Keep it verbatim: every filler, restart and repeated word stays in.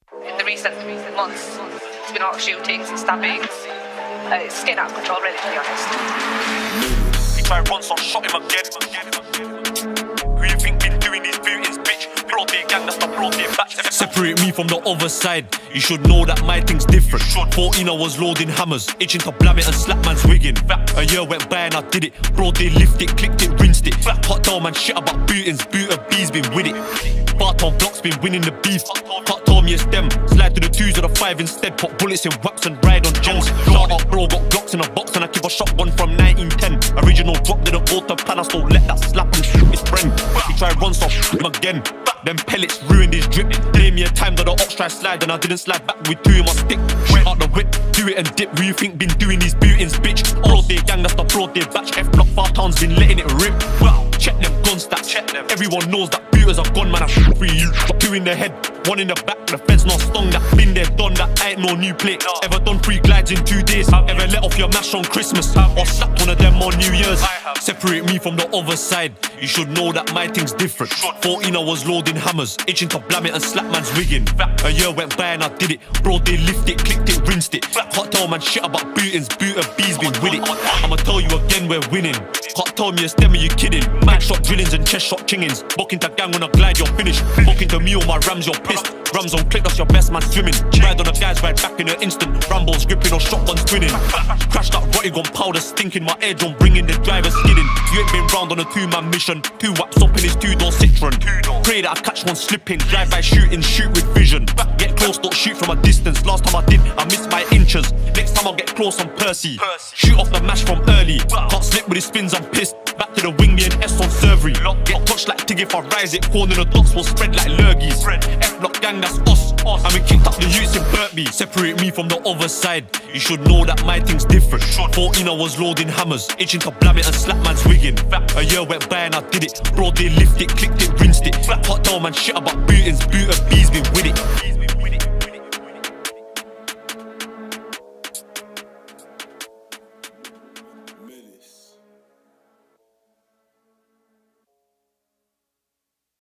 In the recent months, it's been a lot of shootings and stabbings. Uh, it's getting out of control, really, to be honest. He tried once, I shot him again. Who you think been doing these bootings, bitch? Broad day gang, that's the broad day batch. Separate me from the other side. You should know that my thing's different. fourteen I was loading hammers, itching to blam it and slap man's wigging. A year went by and I did it. Broad day lift it, clicked it, rinsed it. Hot down man shit about bootings, booter B's been with it. Barton blocks been winning the beef. Cut told me it's them. Slide to the twos or the five instead. Put bullets in wax and ride on gems. Shout out bro, got blocks in a box and I keep a shotgun from nineteen ten. Original drop didn't go to plan, I still let that slap and shoot his friend. He tried run so shoot him again. Them pellets ruined his drip. Gave me a time that the ops tried slide and I didn't slide back with two in my stick. Shoot out the whip, do it and dip. Who you think been doing these bootings, bitch? Broad day gang, that's the broad day batch. F block far towns been letting it rip. Wow, check them gun stats, check them. Everyone knows that booters are gone, man. I shoot for you. Two in the head, one in the back. The fence not stung, that been there, done that. Ain't no new plate. No. Ever done three glides in two days? Have Ever let off your mash on Christmas? Have or slapped one of them on New Year's? Separate me from the other side. You should know that my thing's different. fourteen I was loading hammers, itching to blam it and slap man's wigging. A year went by and I did it. Bro, they lift it, clicked it, rinsed it. Can't tell man shit about bootings, booter B's been with it. I'ma tell you again, we're winning. Can't tell me a stem, are you kidding? Mic shot drillings and chest shot chingings. Buck into gang when I glide, you're finished. Buck into me or my rams, you're pissed. Rams on click, that's your best man swimming. Ride on a guy's ride back in an instant. Rambles gripping or shotguns twinning. Crashed that rotty gun powder stinking. My edge on bringing the driver skidding. You ain't been round on a two-man mission. Two whaps up in his two-door Citroen. Pray that I catch one slipping. Drive by shooting, shoot with vision. Get close, don't shoot from a distance. Last time I did, I missed by inches. Next time I'll get close on Percy. Shoot off the mash from early. Can't slip with his spins, I'm pissed. Back to the wing, me and S on Servery. Get touched like Tig if I rise it. Corner the dots will spread like lurgies. F-block gang, that's us. And we kicked up the youths in Burtby. Separate me from the other side. You should know that my thing's different. fourteen I was loading hammers, itching to blam it and slap man's wigging. A year went by and I did it. Bro, they lift it, clicked it, rinsed it. Hot down man shit about bootings, booter B's been with it.